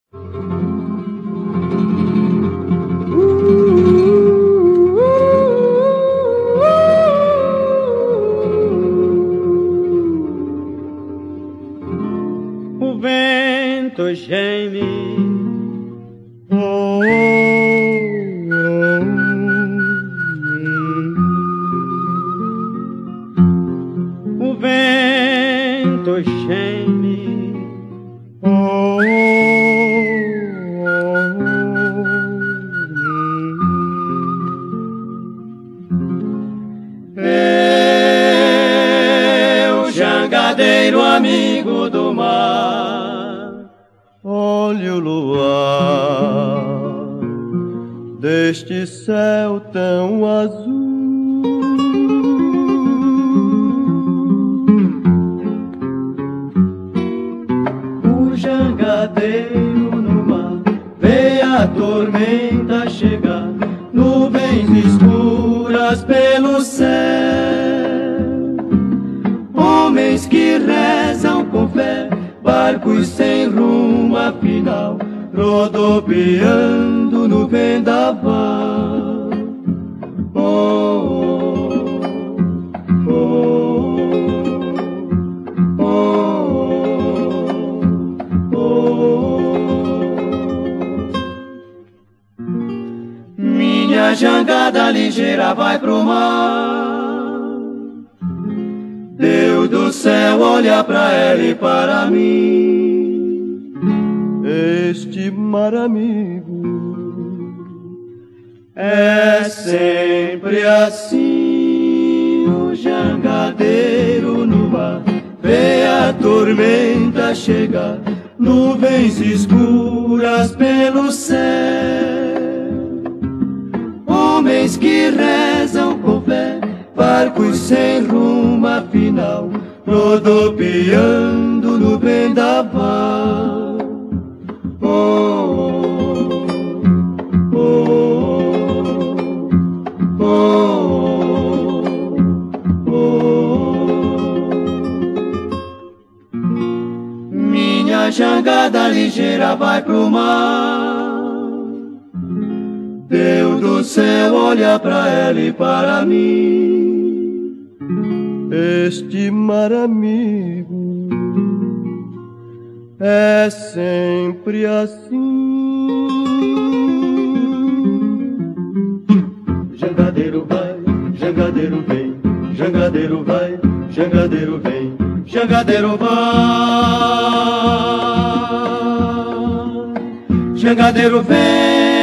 O vento geme, o vento geme, eu, jangadeiro amigo do mar, olhe o luar deste céu tão azul. o jangadeiro no mar, vê a tormenta chegar, nuvens escuras pelo céu, homens que rezam com fé, barcos sem rumo afinal, rodopiando no vendaval. Oh, oh, oh, oh, oh. Minha jangada ligeira vai pro mar, Deus do céu olha pra ela e para mim. Este mar amigo é sempre assim. O jangadeiro no mar vê a tormenta chegar, nuvens escuras pelo céu, homens que rezam com fé, barcos sem rumo afinal, rodopiando no vendaval. Oh, oh, oh, oh, oh. Minha jangada ligeira vai pro mar, Deus do céu olha pra ela e para mim. este mar amigo é sempre assim. Jangadeiro vai, jangadeiro vem, jangadeiro vai, jangadeiro vem, jangadeiro vai, jangadeiro vem.